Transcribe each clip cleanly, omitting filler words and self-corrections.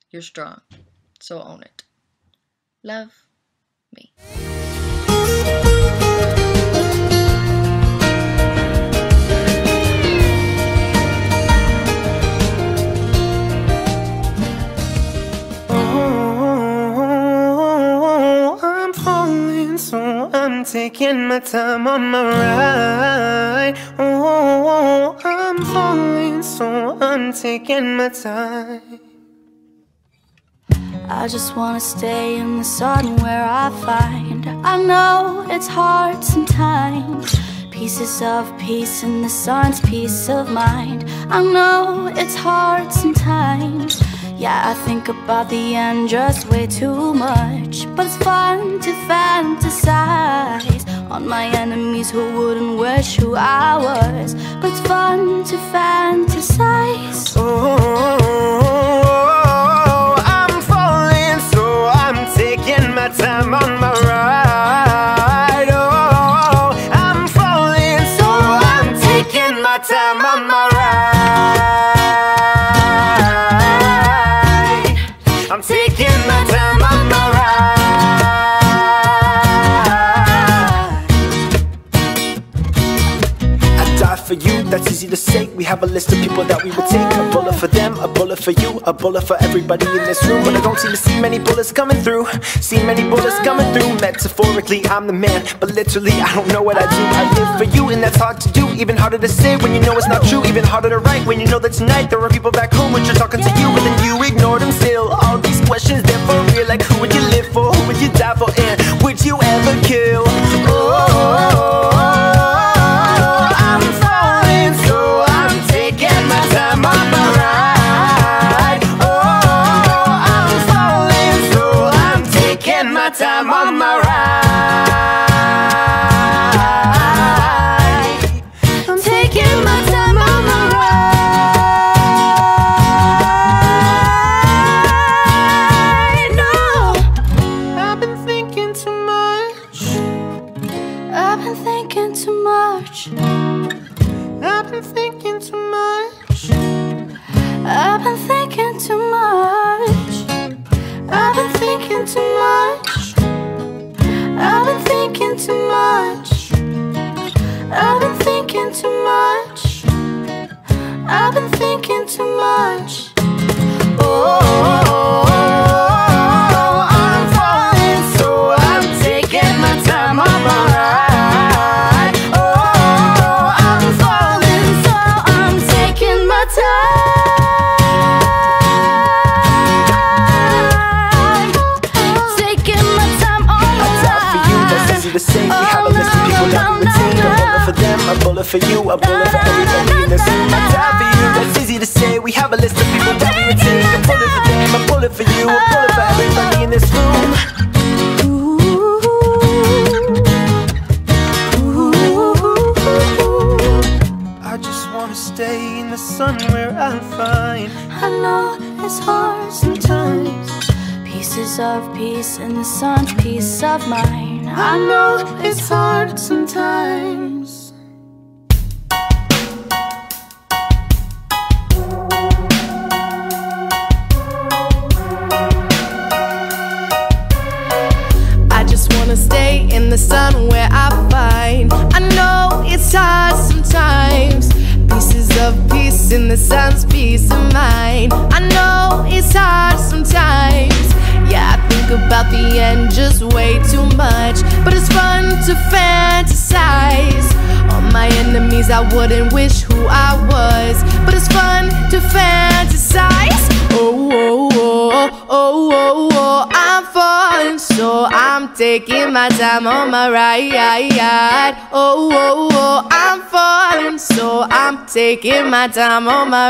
You're strong, so own it. Love, me. I'm taking my time on my ride. Oh, I'm falling, so I'm taking my time. I just wanna stay in the sun where I find I know it's hard sometimes. Pieces of peace in the sun's peace of mind. I know it's hard sometimes. Yeah, I think about the end just way too much, but it's fun to fantasize on my enemies who wouldn't wish who I was. But it's fun to fantasize. Oh, I'm falling, so I'm taking my time on my ride. Oh, I'm falling, so I'm taking my time on my ride. I'm taking my time on my ride. I die for you, that's easy to say. We have a list of people that we would take. A bullet for them, a bullet for you, a bullet for everybody in this room. But I don't seem to see many bullets coming through. See many bullets coming through. Metaphorically, I'm the man, but literally, I don't know what I do. I live for you, and that's hard to do. Even harder to say when you know it's not true. Even harder to write when you know that tonight there are people back home when you're talking to you, but then you ignore them still. All these questions, they're for real. Like, who would you live for? Who would you die for? And would you ever kill? Oh, I'm falling, so I'm taking my time on my ride. Oh, I'm falling, so I'm taking my time on my ride. I'm taking my time on my ride. No, I've been thinking too much. I've been thinking too much. I've been thinking too much. I've been thinking too much. I've been thinking too much. I've been thinking too much. I've been thinking too much. I've been thinking too much. Oh, I'm falling, so I'm taking my time on my ride. Oh, I'm falling, So I'm taking my time. Taking my time on my I die for you, that's easy to say. We have a list of people that we would take. A bullet for them, a bullet for you, a bullet for everybody in this room. I die for you, that's easy to say. We have a list of people that we would take. A bullet for them, a bullet for you, a bullet for everybody in this room. I just wanna stay in the sun where I find I know it's hard sometimes. Pieces of peace in the sun's peace of mind. I know it's hard sometimes. I just wanna stay in the sun where I find I know it's hard sometimes. Pieces of peace in the sun's peace of mind. I know it's hard sometimes. Yeah, I think about the end just way too much, but it's fun to fantasize on my enemies. I wouldn't wish who I was, but it's fun to fantasize. Oh, oh, oh, oh, oh, oh, I'm falling, so I'm taking my time on my ride. Oh, oh, oh, I'm falling, so I'm taking my time on my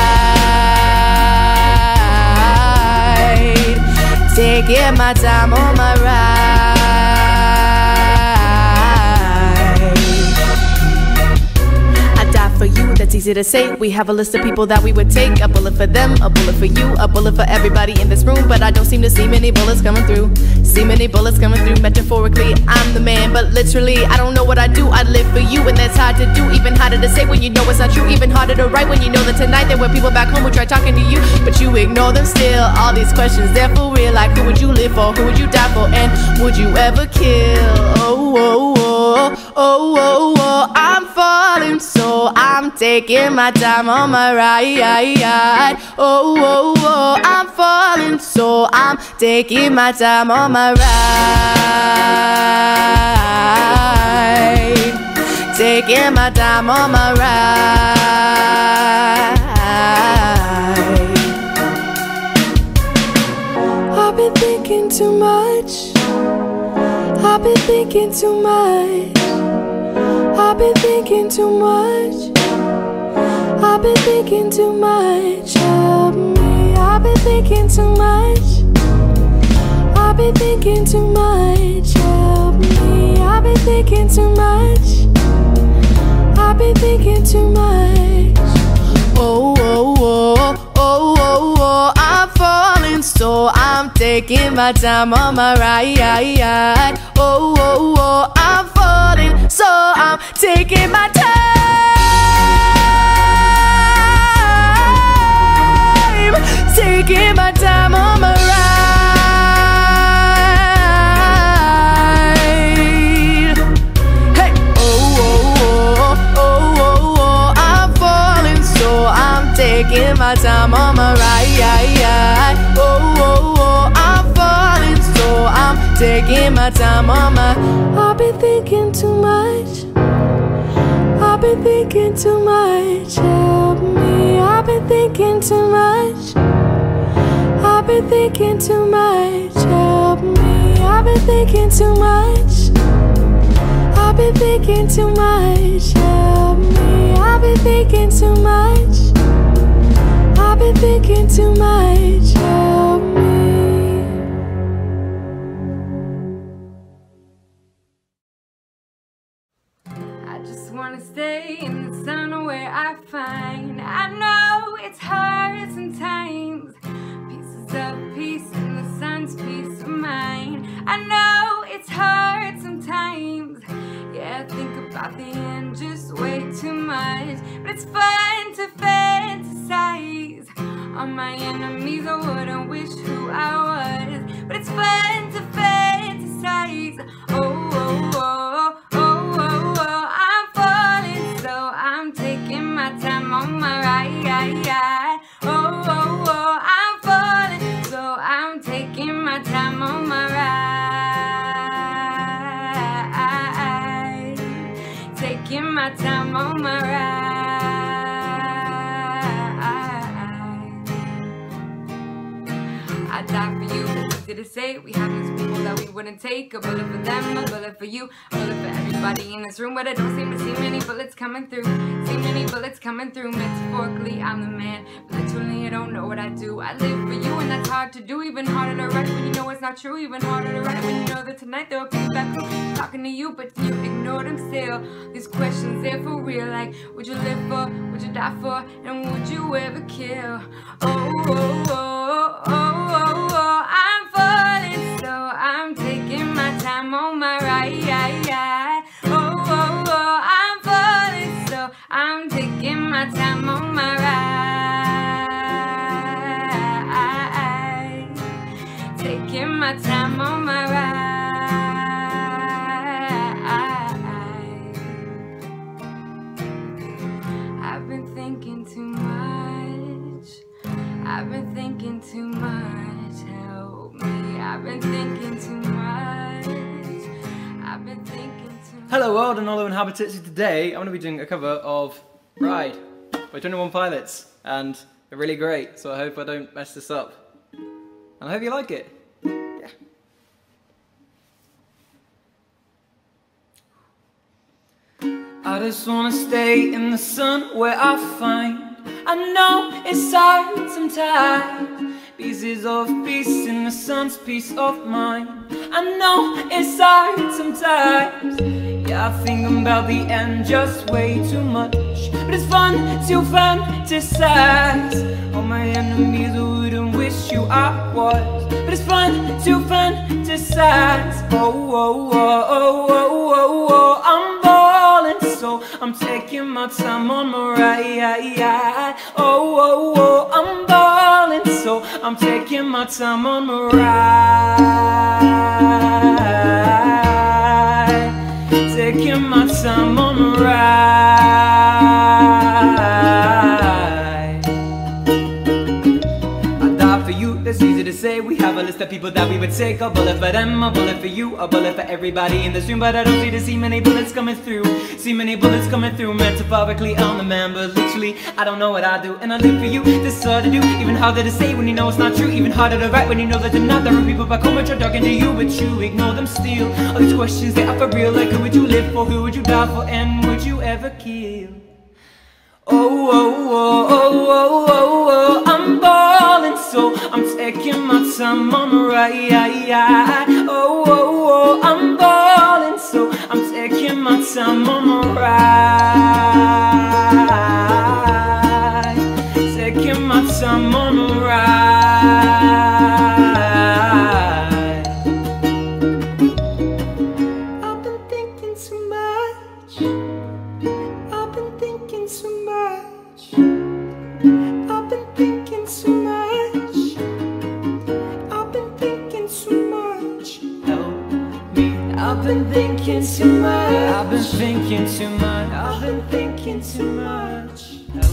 ride. Taking my time on my ride. I die for you, that's easy easy to say. We have a list of people that we would take. A bullet for them, a bullet for you, a bullet for everybody in this room. But I don't seem to see many bullets coming through. See many bullets coming through. Metaphorically, I'm the man, but literally, I don't know what I do. I live for you, and that's hard to do. Even harder to say when you know it's not true. Even harder to write when you know that tonight there were people back home who tried talking to you, but you ignore them still. All these questions, they're for real. Like, who would you live for? Who would you die for? And would you ever kill? Oh, oh, oh, oh, oh, oh. I'm falling, so I'm taking my time on my ride. Oh, oh, oh. I'm falling, so I'm taking my time on my ride. Taking my time on my ride. I've been thinking too much. I've been thinking too much. I've been thinking too much. I've been thinking too much. Help me. I've been thinking too much. I've been thinking too much. Help me. I've been thinking too much. I've been thinking too much. Oh, oh, oh, oh, oh, oh. I'm falling, so I'm taking my time on my ride. Oh, oh, oh. I'm falling, so I'm taking my time. Taking my time on my ride. Hey, oh, oh, oh, oh, oh, oh. I'm falling, so I'm taking my time on my ride. Oh, oh, oh. I'm falling, so I'm taking my time on my. I've been thinking too much. I've been thinking too much. Help me. I've been thinking too much. I've been thinking too much. Help me. I've been thinking too much. I've been thinking too much. Help me. I've been thinking too much. I've been thinking too much. Help me. I just wanna stay in the sun where I find. I know it's hard sometimes. Pieces of peace in the sun's peace of mind. I know it's hard sometimes. Yeah, I think about the end just way too much. But it's fun to fantasize on my enemies. I wouldn't wish who I was. But it's fun to fantasize. Oh, oh, oh, oh, oh, oh. I'm falling, so I'm taking my time on my ride. Oh, oh, oh. I'm falling, so I'm taking my time on my ride. Taking my time on my ride. I die for you. Easy to say, we have those people that we wouldn't take. A bullet for them, a bullet for you, a bullet for everybody in this room. But I don't seem to see many bullets coming through. See many bullets coming through. Metaphorically, I'm the man, but literally I don't know what I do. I live for you, and that's hard to do. Even harder to write when you know it's not true. Even harder to write when you know that tonight there will be back home talking to you, but you ignore them still. These questions, they're for real. Like, would you live for? Would you die for? And would you ever kill? Oh, oh, oh, oh, oh, oh. I'm falling, so I'm taking my time on my ride. Oh, oh, oh. I'm falling, so I'm taking my time on my ride. Taking my time on my ride. I've been thinking too much. I've been thinking too much. Help me. I've been thinking too much. I've been thinking too much. Hello world and all the inhabitants. Today I'm going to be doing a cover of Ride by 21 Pilots, and they're really great, so I hope I don't mess this up. And I hope you like it. Yeah. I just wanna stay in the sun where I find. I know it's hard sometimes. Pieces of peace in the sun's peace of mind. I know it's hard sometimes. Yeah, I think about the end just way too much. wish, but it's fun to fantasize. All my enemies wouldn't wish you I was, but it's fun to fantasize. Oh, oh, oh, oh, oh, oh, oh. I'm ballin', so I'm taking my time on my ride. Oh, oh, oh, I'm ballin', so I'm taking my time on my ride. Taking my time on my ride. I die for you, that's easy to say. We have a list of people that we would take. A bullet for them, a bullet for you, a bullet for everybody in this room. But I don't see many bullets coming through. See many bullets coming through. Metaphorically, I'm the man, but literally I don't know what I do. And I live for you, this is hard to do. Even harder to say when you know it's not true. Even harder to write when you know that they're not. There are people back home which are talking to you, but you ignore them still. All these questions, they are for real. Like who would you live for, who would you die for, and would you ever kill? Oh, oh, oh, oh, oh, oh, oh. I'm ballin', so I'm taking my time on the ride. Oh, oh, oh, I'm ballin', so I'm taking my time on the ride. Taking my time on the ride. I've been thinking too much. I've been thinking too much. I've been thinking too much. I've been thinking too much. Help me. I've been thinking too much. I've been thinking too much. I've been thinking too much. Help.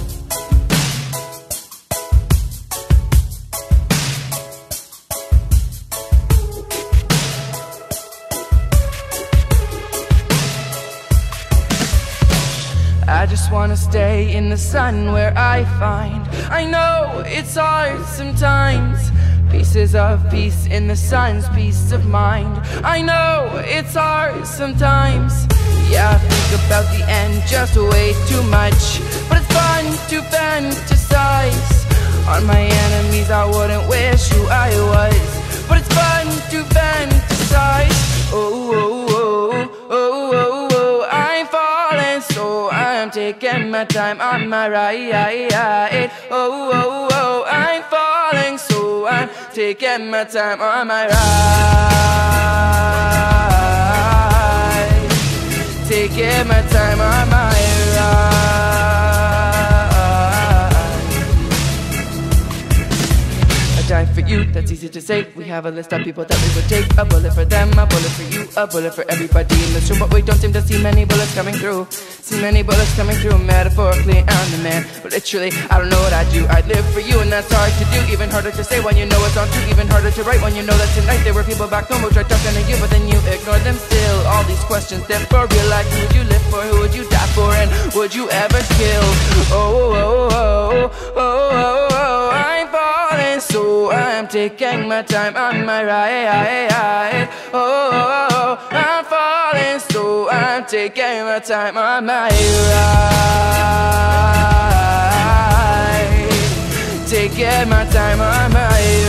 I just wanna stay in the sun where I find. I know it's hard sometimes. Pieces of peace in the sun's peace of mind. I know it's hard sometimes. Yeah, I think about the end just way too much. But it's fun to fantasize. On my enemies I wouldn't wish who I was. But it's fun to fantasize. Oh, oh, oh, oh, oh, oh. I'm falling, so I'm taking my time on my ride. Oh, oh, oh, I'm falling, so I'm taking my time on my ride. Taking my time on my ride. I die for you, that's easy to say. We have a list of people that we would take. A bullet for them, a bullet for you, a bullet for everybody in this room. But we don't seem to see many bullets coming through. See many bullets coming through. Metaphorically, I'm the man, but literally I don't know what I do. I'd live for you, and that's hard to do. Even harder to say when you know it's on true. Even harder to write when you know that tonight there were people back home who tried talking to you, but then you ignore them still. All these questions, they're for real. Like who would you live for, who would you die for, and would you ever kill? Oh, oh, oh, oh, oh, oh, oh. I'm falling, so I'm taking my time on my ride. Oh, oh, oh, I'm falling, so I'm taking my time on my ride. Taking my time on my ride.